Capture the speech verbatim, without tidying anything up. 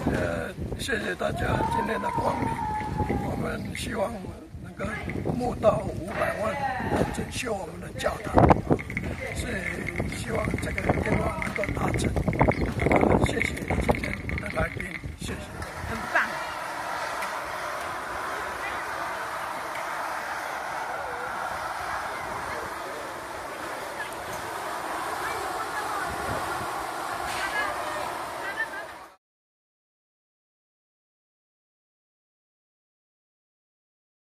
呃，谢谢大家今天的光临。我们希望能够募到五百万来整修我们的教堂，所以希望这个愿望能够达成。